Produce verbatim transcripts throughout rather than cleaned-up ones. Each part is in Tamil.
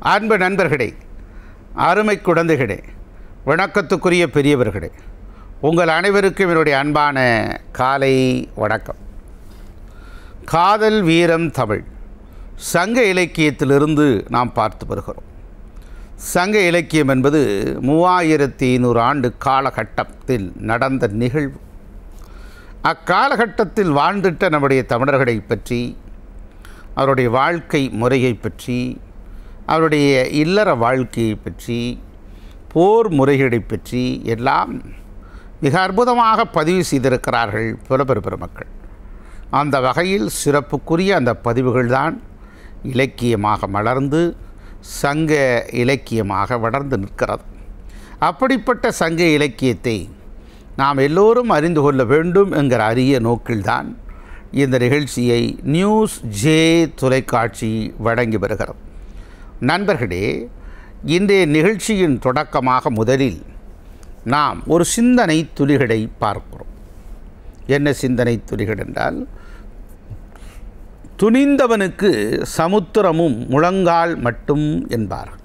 அன்பு நண்பர்களே, அருமை குழந்தைகளே, வணக்கத்துக்குரிய பெரியவர்களே, உங்கள் அனைவருக்கும் என்னுடைய அன்பான காலை வணக்கம். காதல் வீரம் தமிழ் சங்க இலக்கியத்திலிருந்து நாம் பார்த்து வருகிறோம். சங்க இலக்கியம் என்பது மூவாயிரத்தி ஐநூறு ஆண்டு காலகட்டத்தில் நடந்த நிகழ்வு. அக்காலகட்டத்தில் வாழ்ந்துட்ட நம்முடைய தமிழர்களை பற்றி, அவருடைய வாழ்க்கை முறையை பற்றி, அவருடைய இல்லற வாழ்க்கையை பற்றி, போர் முறைகளை பற்றி எல்லாம் மிக அற்புதமாக பதிவு செய்திருக்கிறார்கள் புலவர் பெருமக்கள். அந்த வகையில் சிறப்புக்குரிய அந்த பதிவுகள்தான் இலக்கியமாக மலர்ந்து சங்க இலக்கியமாக வளர்ந்து நிற்கிறது. அப்படிப்பட்ட சங்க இலக்கியத்தை நாம் எல்லோரும் அறிந்து கொள்ள வேண்டும் என்கிற அரிய நோக்கில்தான் இந்த நிகழ்ச்சியை நியூஸ் ஜே தொலைக்காட்சி வழங்கி வருகிறது. நண்பர்களே, இன்றைய நிகழ்ச்சியின் தொடக்கமாக முதலில் நாம் ஒரு சிந்தனை துளிகளை பார்க்கிறோம். என்ன சிந்தனை துளிகள் என்றால், துணிந்தவனுக்கு சமுத்திரமும் முழங்கால் மட்டும் என்பார்கள்.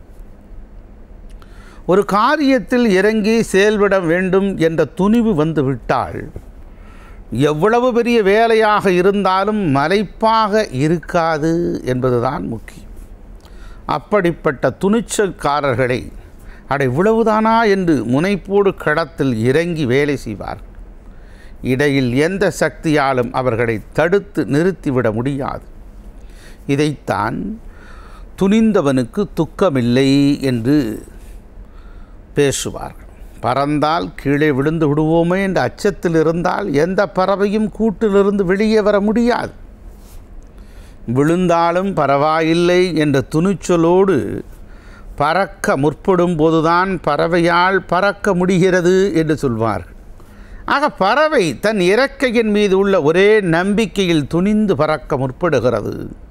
ஒரு காரியத்தில் இறங்கி செயல்பட வேண்டும் என்ற துணிவு வந்துவிட்டால் எவ்வளவு பெரிய வேலையாக இருந்தாலும் மலைப்பாக இருக்காது என்பதுதான் முக்கியம். அப்படிப்பட்ட துணிச்சல்காரர்களை அட இவ்வளவுதானா என்று முனைப்போடு களத்தில் இறங்கி வேலை செய்வார்கள். இடையில் எந்த சக்தியாலும் அவர்களை தடுத்து நிறுத்திவிட முடியாது. இதைத்தான் துணிந்தவனுக்கு துக்கமில்லை என்று பேசுவார்கள். பறந்தால் கீழே விழுந்து விடுவோமே என்ற அச்சத்தில் இருந்தால் எந்த பறவையும் கூட்டிலிருந்து வெளியே வர முடியாது. விழுந்தாலும் பரவாயில்லை என்ற துணிச்சலோடு பறக்க முற்படும் போதுதான் பறவையால் பறக்க முடிகிறது என்று சொல்வார்கள். ஆக பறவை தன் இறக்கையின் மீது உள்ள ஒரே நம்பிக்கையில் துணிந்து பறக்க முற்படுகிறது.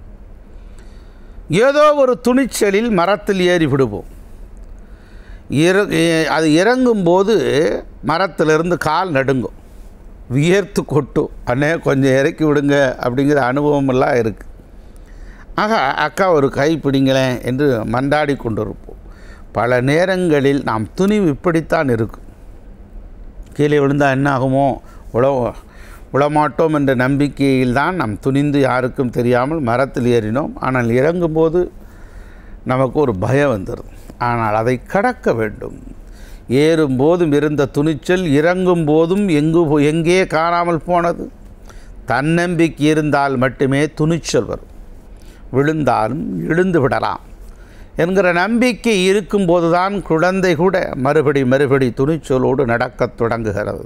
ஏதோ ஒரு துணிச்சலில் மரத்தில் ஏறி விடுவோம். இற அது இறங்கும்போது மரத்திலிருந்து கால் நடுங்கும், வியர்த்து கொட்டும். அண்ணே கொஞ்சம் இறக்கி விடுங்க அப்படிங்கிற அனுபவமெல்லாம் இருக்குது. ஆக அக்கா ஒரு கை பிடிங்களேன் என்று மன்றாடி கொண்டிருப்போம். பல நேரங்களில் நாம் துணிவு இப்படித்தான் இருக்கும். கீழே விழுந்தால் என்ன ஆகுமோ, உழ உழமாட்டோம் என்ற நம்பிக்கையில் தான் நாம் துணிந்து யாருக்கும் தெரியாமல் மரத்தில் ஏறினோம். ஆனால் இறங்கும்போது நமக்கு ஒரு பயம் வந்துடும். ஆனால் அதை கடக்க வேண்டும். ஏறும்போதும் இருந்த துணிச்சல் இறங்கும் போதும் எங்கு எங்கே காணாமல் போனது? தன்னம்பிக்கை இருந்தால் மட்டுமே துணிச்சல் வரும். விழுந்தாலும் எழுந்து விடலாம் என்கிற நம்பிக்கை இருக்கும்போது தான் குழந்தை கூட மறுபடி மறுபடி துணிச்சலோடு நடக்கத் தொடங்குகிறது.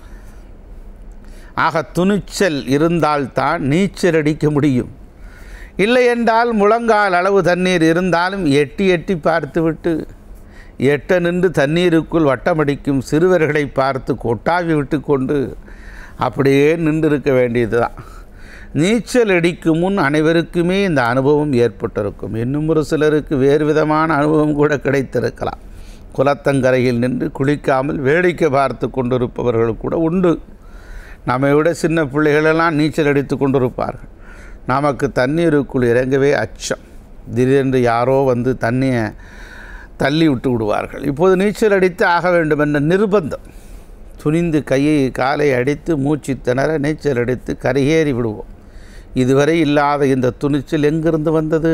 ஆக துணிச்சல் இருந்தால்தான் நீச்சல் அடிக்க முடியும். இல்லை என்றால் முழங்கால் அளவு தண்ணீர் இருந்தாலும் எட்டி எட்டி பார்த்துவிட்டு எட்ட நின்று தண்ணீருக்குள் வட்டமடிக்கும் சிறுவர்களை பார்த்து கொட்டாவி விட்டு கொண்டு அப்படியே நின்றிருக்க வேண்டியது தான். நீச்சல் அடிக்கும் முன் அனைவருக்குமே இந்த அனுபவம் ஏற்பட்டிருக்கும். இன்னும் ஒரு சிலருக்கு வேறு விதமான அனுபவம் கூட கிடைத்திருக்கலாம். குளத்தங்கரையில் நின்று குளிக்காமல் வேடிக்கை பார்த்து கொண்டிருப்பவர்கள் கூட உண்டு. நம்மை விட சின்ன பிள்ளைகளெல்லாம் நீச்சல் அடித்து கொண்டிருப்பார்கள். நமக்கு தண்ணீருக்குள் இறங்கவே அச்சம். திடீரென்று யாரோ வந்து தண்ணியை தள்ளி விட்டு விடுவார்கள். இப்போது நீச்சல் அடித்து ஆக வேண்டும் என்ற நிர்பந்தம். துணிந்து கையை காலை அடித்து மூச்சு திணற நீச்சல் அடித்து கரையேறி விடுவோம். இதுவரை இல்லாத இந்த துணிச்சல் எங்கிருந்து வந்தது?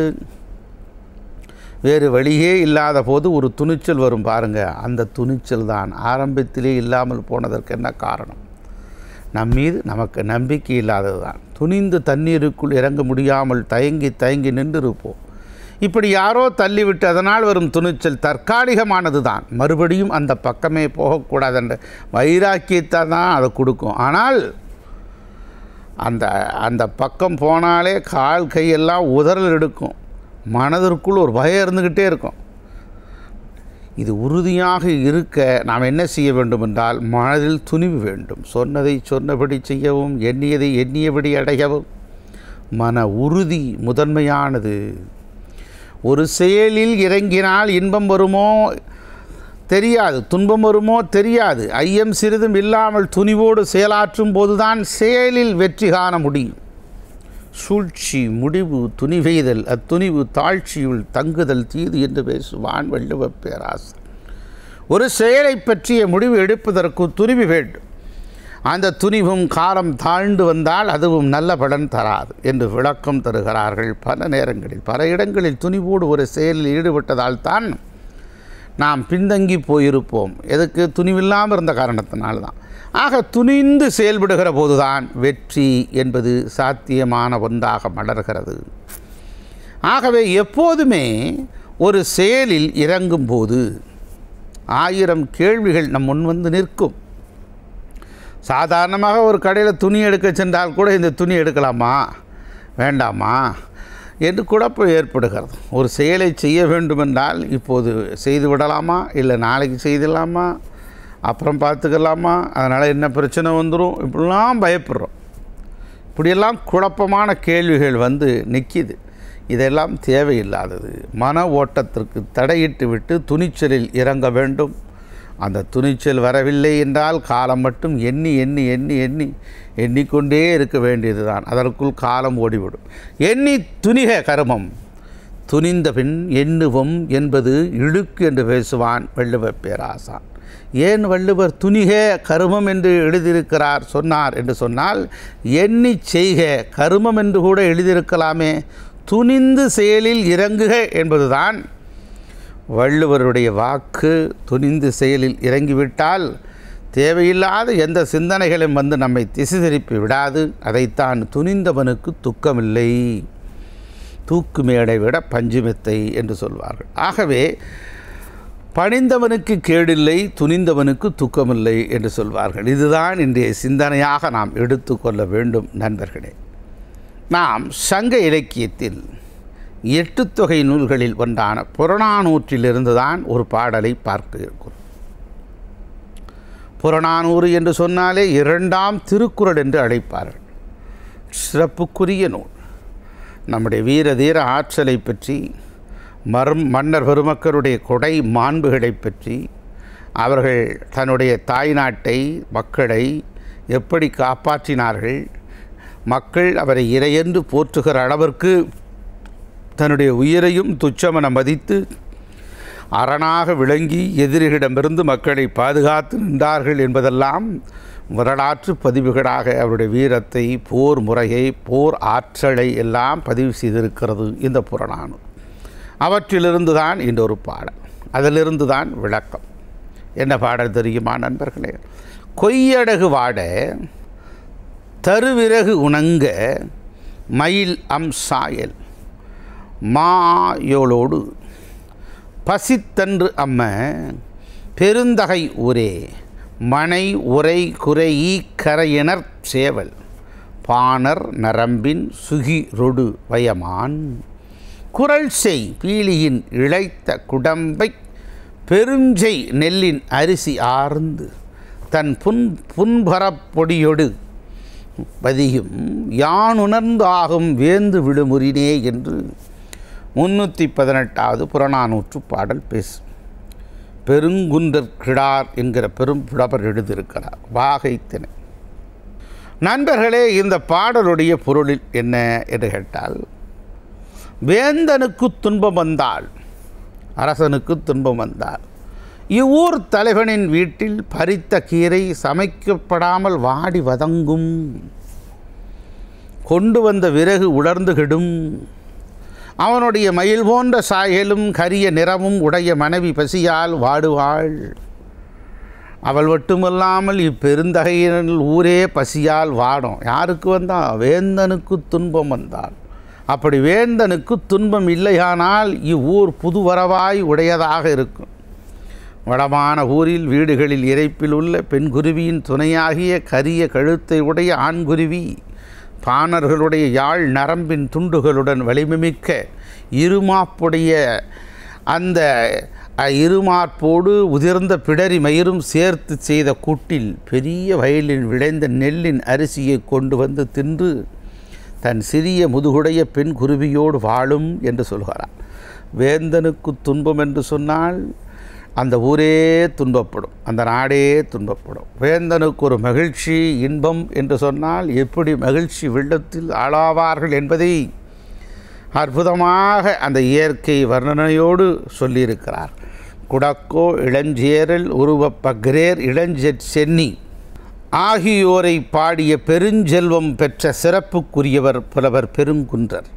வேறு வழியே இல்லாத போது ஒரு துணிச்சல் வரும் பாருங்கள். அந்த துணிச்சல் தான் ஆரம்பத்திலே இல்லாமல் போனதற்கு என்ன காரணம்? நம் மீது நமக்கு நம்பிக்கை இல்லாதது தான். துணிந்து தண்ணீருக்குள் இறங்க முடியாமல் தயங்கி தயங்கி நின்றிருப்போம். இப்படி யாரோ தள்ளிவிட்டு அதனால் வரும் துணிச்சல் தற்காலிகமானது தான். மறுபடியும் அந்த பக்கமே போகக்கூடாது என்ற வைராக்கியத்தை தான் அதை கொடுக்கும். ஆனால் அந்த அந்த பக்கம் போனாலே கால் கையெல்லாம் உதறல் எடுக்கும். மனதிற்குள் ஒரு பயம் இருந்துக்கிட்டே இருக்கும். இது உறுதியாக இருக்க நாம் என்ன செய்ய வேண்டும் என்றால் மனதில் துணிவு வேண்டும். சொன்னதை சொன்னபடி செய்யவும், எண்ணியதை எண்ணியபடி அடையவும் மன உறுதி முதன்மையானது. ஒரு செயலில் இறங்கினால் இன்பம் வருமோ தெரியாது, துன்பம் வருமோ தெரியாது. ஐயம் சிறிதும் இல்லாமல் துணிவோடு செயலாற்றும் போதுதான் செயலில் வெற்றி காண முடியும். சூழ்ச்சி முடிவு துணிவெய்தல் அத்துணிவு தாழ்ச்சியுள் தங்குதல் தீது என்று பேசுவான் வள்ளுவ பேராசர். ஒரு செயலை பற்றிய முடிவு எடுப்பதற்கு துணிவு வேண்டும். அந்த துணிவும் காலம் தாழ்ந்து வந்தால் அதுவும் நல்ல பலன் தராது என்று விளக்கம் தருகிறார்கள். பல நேரங்களில் பல இடங்களில் துணிவோடு ஒரு செயலில் ஈடுபட்டதால் தான் நாம் பின்தங்கி போயிருப்போம். எதுக்கு? துணிவில்லாமல் இருந்த காரணத்தினால்தான். ஆக துணிந்து செயல்படுகிற போதுதான் வெற்றி என்பது சாத்தியமான ஒன்றாக மலர்கிறது. ஆகவே எப்போதுமே ஒரு செயலில் இறங்கும்போது ஆயிரம் கேள்விகள் நம் முன் வந்து நிற்கும். சாதாரணமாக ஒரு கடையில் துணி எடுக்க சென்றால் கூட இந்த துணி எடுக்கலாமா வேண்டாமா என்று குழப்பம் ஏற்படுகிறது. ஒரு செயலை செய்ய வேண்டுமென்றால் இப்போது செய்து விடலாமா, இல்லை நாளைக்கு செய்திடலாமா, அப்புறம் பார்த்துக்கலாமா, அதனால் என்ன பிரச்சனை வந்துடும், இப்படிலாம் பயப்படுறோம். இப்படியெல்லாம் குழப்பமான கேள்விகள் வந்து நிற்கிது. இதெல்லாம் தேவையில்லாதது. மன ஓட்டத்திற்கு தடையிட்டு விட்டு துணிச்சலில் இறங்க வேண்டும். அந்த துணிச்சல் வரவில்லை என்றால் காலம் மட்டும் எண்ணி எண்ணி எண்ணி எண்ணி எண்ணிக்கொண்டே இருக்க வேண்டியது தான். அதற்குள் காலம் ஓடிவிடும். எண்ணி துணிக கருமம் துணிந்த பின் எண்ணுவோம் என்பது இழுக்கு என்று பேசுவான் வள்ளுவ பேராசான். ஏன் வள்ளுவர் துணிக கருமம் என்று எழுதியிருக்கிறார் சொன்னார் என்று சொன்னால், எண்ணி செய்க கருமம் என்று கூட எழுதியிருக்கலாமே. துணிந்து செயலில் இறங்குக என்பதுதான் வள்ளுவருடைய வாக்கு. துணிந்து செயலில் இறங்கிவிட்டால் தேவையில்லாத எந்த சிந்தனைகளும் வந்து நம்மை திசை திருப்பி விடாது. அதைத்தான் துணிந்தவனுக்கு துக்கமில்லை, தூக்கு மேடை விட பஞ்சுமெத்தை என்று சொல்வார்கள். ஆகவே பணிந்தவனுக்கு கேடில்லை, துணிந்தவனுக்கு துக்கமில்லை என்று சொல்வார்கள். இதுதான் இன்றைய சிந்தனையாக நாம் எடுத்துக்கொள்ள வேண்டும். நண்பர்களே, நாம் சங்க இலக்கியத்தில் எட்டு தொகை நூல்களில் ஒன்றான புறநானூற்றிலிருந்து தான் ஒரு பாடலை பார்க்க இருக்கிறோம். புறநானூறு என்று சொன்னாலே இரண்டாம் திருக்குறள் என்று அழைப்பார்கள். சிறப்புக்குரிய நூல். நம்முடைய வீர தீர ஆற்றலை பற்றி, மரும் மன்னர் பெருமக்களுடைய கொடை மாண்புகளை பற்றி, அவர்கள் தன்னுடைய தாய்நாட்டை மக்களை எப்படி காப்பாற்றினார்கள், மக்கள் அவரை இறையென்று போற்றுகிற அளவிற்கு தன்னுடைய உயிரையும் துச்சமென மதித்து அரணாக விளங்கி எதிரிகளிடமிருந்து மக்களை பாதுகாத்து நின்றார்கள் என்பதெல்லாம் வரலாற்று பதிவுகளாக அவருடைய வீரத்தை, போர் முறையை, போர் ஆற்றலை எல்லாம் பதிவு செய்திருக்கிறது இந்த புறநானூறு. அவற்றிலிருந்து தான் இன்னொரு பாடல், அதிலிருந்து தான் விளக்கம். என்ன பாடல் தெரியுமா நண்பர்களே? கொய்யடகு வாட தருவிறகு உணங்க மயில் அம் சாயல் மாயோளோடு பசித்தன்று அம்ம பெருந்தகை ஊரே மனை உரை குறையீ கரையினர் சேவல் பாணர் நரம்பின் சுகி ரொடு வயமான் குரல் செய் பீலியின் இழைத்த குடம்பை பெருஞ்செய் நெல்லின் அரிசி ஆர்ந்து தன் புன் புன்பரப்பொடியொடு பதியும் யானுணர்ந்து ஆகும் வேந்து விடுமுறினே என்று முன்னூற்றி பதினெட்டாவது புறநானூற்று பாடல் பேசும். பெருங்குன்றற் கிடார் என்கிற பெரும் புலவர் எழுதியிருக்கிறார். வாகைத்திணை. நண்பர்களே, இந்த பாடலுடைய பொருளில் என்ன என்று கேட்டால், வேந்தனுக்கு துன்பம் வந்தால், அரசனுக்கு துன்பம் வந்தால், இவ்வூர் தலைவனின் வீட்டில் பறித்த கீரை சமைக்கப்படாமல் வாடி வதங்கும், கொண்டு வந்த விறகு உலர்ந்து கெடும், அவனுடைய மயில் போன்ற சாயலும் கரிய நிறமும் உடைய மனைவி பசியால் வாடுவாள். அவள் மட்டுமல்லாமல் இப்பெருந்தகையின் ஊரே பசியால் வாடும். யாருக்கு வந்தால்? வேந்தனுக்கு துன்பம் வந்தால். அப்படி வேந்தனுக்கு துன்பம் இல்லையானால் இவ்வூர் புதுவரவாய் உடையதாக இருக்கும். வடமான ஊரில் வீடுகளில் இறைப்பில் உள்ள பெண்குருவியின் துணையாகிய கரிய கழுத்தை உடைய ஆண்குருவி பாணர்களுடைய யாழ் நரம்பின் துண்டுகளுடன் வலிமைமிக்க இருமாப்புடைய அந்த இருமாற்போடு உதிர்ந்த பிடரி மயிரும் சேர்த்து செய்த கூட்டில் பெரிய வயலில் விளைந்த நெல்லின் அரிசியை கொண்டு வந்து தின்று தன் சிறிய முதுகுடைய பெண் குருவியோடு வாழும் என்று சொல்கிறார். வேந்தனுக்கு துன்பம் என்று சொன்னால் அந்த ஊரே துன்பப்படும், அந்த நாடே துன்பப்படும். வேந்தனுக்கு ஒரு மகிழ்ச்சி இன்பம் என்று சொன்னால் எப்படி மகிழ்ச்சி வெள்ளத்தில் ஆளாவார்கள் என்பதை அற்புதமாக அந்த இயற்கை வர்ணனையோடு சொல்லியிருக்கிறார். குடக்கோ இளஞ்சேரல் உருவப்பக்ரேர் இளஞ்செற் சென்னி ஆகியோரை பாடிய பெருஞ்செல்வம் பெற்ற சிறப்புக்குரியவர் புலவர் பெருங்குன்றர்.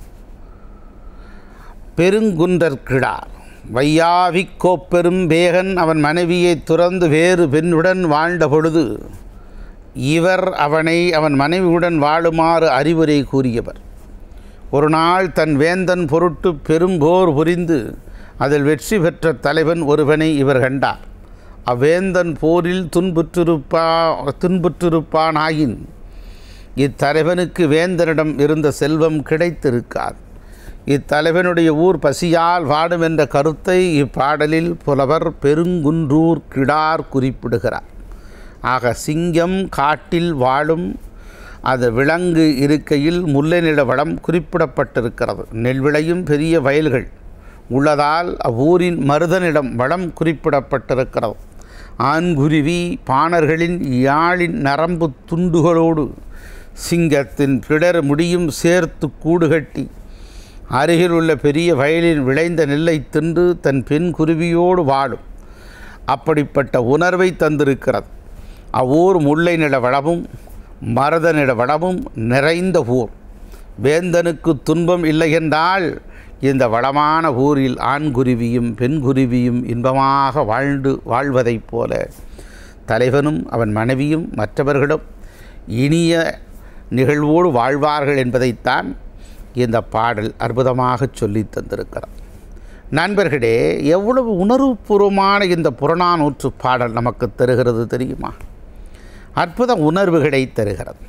பெருங்குன்றர் கிடார் வையாவிக்கோ பெரும் பேகன் அவன் மனைவியை துறந்து வேறு பெண்ணுடன் வாழ்ந்த பொழுது இவர் அவனை அவன் மனைவியுடன் வாழுமாறு அறிவுரை கூறியவர். ஒரு நாள் தன் வேந்தன் பொருட்டு பெரும்போர் புரிந்து அதில் வெற்றி பெற்ற தலைவன் ஒருவனை இவர் கண்டார். அவ்வேந்தன் போரில் துன்புற்றிருப்பா துன்புற்றிருப்பானாயின் இத்தலைவனுக்கு வேந்தனிடம் இருந்த செல்வம் கிடைத்திருக்காது. இத்தலைவனுடைய ஊர் பசியால் வாடும் என்ற கருத்தை இப்பாடலில் புலவர் பெருங்குன்றூர் கிடார் குறிப்பிடுகிறார். ஆக சிங்கம் காட்டில் வாழும் அது விலங்கு இருக்கையில் முல்லைநில வளம் குறிப்பிடப்பட்டிருக்கிறது. நெல் விளையும் பெரிய வயல்கள் உள்ளதால் அவ்வூரின் மருதனிடம் வளம் குறிப்பிடப்பட்டிருக்கிறது. ஆண்குருவி பாணர்களின் யாழின் நரம்பு துண்டுகளோடு சிங்கத்தின் பிடர் முடியும் சேர்த்து கூடு கட்டி அருகில் உள்ள பெரிய வயலில் விளைந்த நெல்லை தின்று தன் பெண் குருவியோடு வாழும். அப்படிப்பட்ட உணர்வை தந்திருக்கிறது. அவ்வூர் முல்லை நில வளமும் மருத நில வளமும் நிறைந்த ஊர். வேந்தனுக்கு துன்பம் இல்லை என்றால் இந்த வளமான ஊரில் ஆண்குருவியும் பெண்குருவியும் இன்பமாக வாழ்ந்து வாழ்வதைப் போல தலைவனும் அவன் மனைவியும் மற்றவர்களும் இனிய நிகழ்வோடு வாழ்வார்கள் என்பதைத்தான் இந்த பாடல் அற்புதமாக சொல்லி தந்திருக்கிறார். நண்பர்களே, எவ்வளவு உணர்வுபூர்வமான இந்த புறநானூற்று பாடல் நமக்கு தருகிறது தெரியுமா? அற்புத உணர்வுகளை தருகிறது.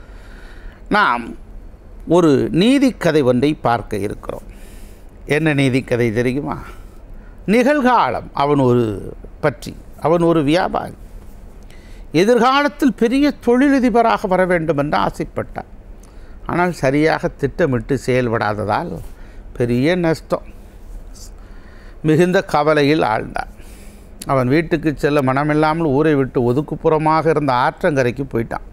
நாம் ஒரு நீதிக்கதை ஒன்றை பார்க்க இருக்கிறோம். என்ன நீதிக்கதை தெரியுமா? நிகழ்காலம் அவன் ஒரு பற்றி அவன் ஒரு வியாபாரி. எதிர்காலத்தில் பெரிய தொழிலதிபராக வர வேண்டும் என்று ஆசைப்பட்டான். ஆனால் சரியாக திட்டமிட்டு செயல்படாததால் பெரிய நஷ்டம். மிகுந்த கவலையில் ஆழ்ந்தான். அவன் வீட்டுக்கு செல்ல மனமில்லாமல் ஊரை விட்டு ஒதுக்குப்புறமாக இருந்த ஆற்றங்கரைக்கு போயிட்டான்.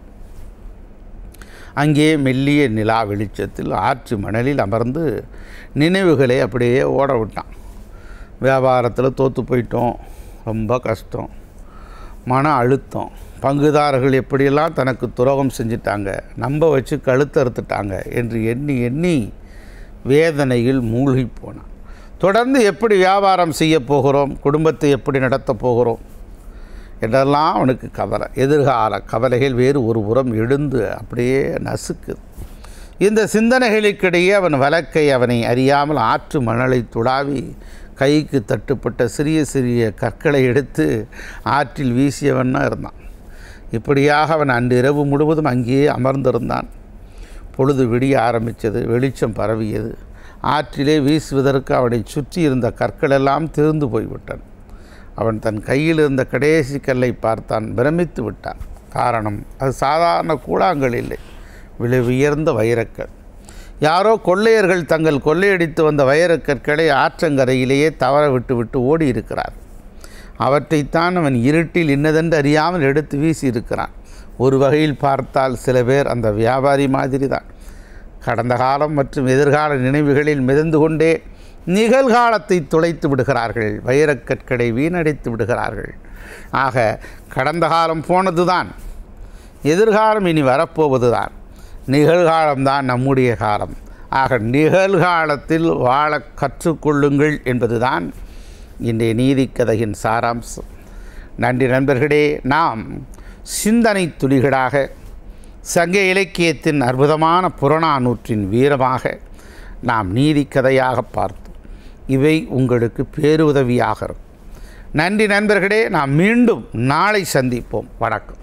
அங்கே மெல்லிய நிலா வெளிச்சத்தில் ஆற்று மணலில் அமர்ந்து நினைவுகளை அப்படியே ஓட விட்டான். வியாபாரத்தில் தோற்று போயிட்டோம், ரொம்ப கஷ்டம், மன அழுத்தம், பங்குதாரர்கள் எப்படியெல்லாம் தனக்கு துரோகம் செஞ்சிட்டாங்க, நம்ப வச்சு கழுத்து அறுத்துட்டாங்க என்று எண்ணி எண்ணி வேதனையில் மூழ்கி போனான். தொடர்ந்து எப்படி வியாபாரம் செய்ய போகிறோம், குடும்பத்தை எப்படி நடத்தப் போகிறோம் என்றெல்லாம் அவனுக்கு கவலை. எதிர்கால கவலைகள் வேறு ஒரு புறம் எழுந்து அப்படியே நசுக்குது. இந்த சிந்தனைகளுக்கிடையே அவன் வழக்கை அவனை அறியாமல் ஆற்று மணலை துடாவி கைக்கு தட்டுப்பட்ட சிறிய சிறிய கற்களை எடுத்து ஆற்றில் வீசியவன்னா இருந்தான். இப்படியாக அவன் அன்று இரவு முழுவதும் அங்கேயே அமர்ந்திருந்தான். பொழுது விடிய ஆரம்பித்தது. வெளிச்சம் பரவியது. ஆற்றிலே வீசுவதற்கு அவனை சுற்றி இருந்த கற்களெல்லாம் திருந்து போய்விட்டான். அவன் தன் கையில் இருந்த கடைசி கல்லை பார்த்தான். பிரமித்து விட்டான். காரணம், அது சாதாரண கூழாங்கல் இல்லை, விலை உயர்ந்த வைரக்கல். யாரோ கொள்ளையர்கள் தங்கள் கொள்ளையடித்து வந்த வைரக்கற்களை ஆற்றங்கரையிலேயே தவற விட்டு விட்டு ஓடி இருக்கிறார். அவற்றைத்தான் அவன் இருட்டில் இன்னதென்று அறியாமல் எடுத்து வீசி இருக்கிறான். ஒரு வகையில் பார்த்தால் சில பேர் அந்த வியாபாரி மாதிரி தான். கடந்த காலம் மற்றும் எதிர்கால நினைவுகளில் மிதந்து கொண்டே நிகழ்காலத்தை துளைத்து விடுகிறார்கள், வைரக்கற்களை வீணடித்து விடுகிறார்கள். ஆக கடந்த காலம் போனது தான், எதிர்காலம் இனி வரப்போவது தான், நிகழ்காலம்தான் நம்முடைய காலம். ஆக நிகழ்காலத்தில் வாழ கற்றுக்கொள்ளுங்கள் என்பதுதான் இன்றைய நீதிக்கதையின் சாராம்சம். நன்றி நண்பர்களே. நாம் சிந்தனை துளிகளாக சங்க இலக்கியத்தின் அற்புதமான புறநானூற்றின் வீரமாக நாம் நீதிக்கதையாக பார்த்தோம். இவை உங்களுக்கு பேருதவியாக இருக்கும். நன்றி நண்பர்களே. நாம் மீண்டும் நாளை சந்திப்போம். வணக்கம்.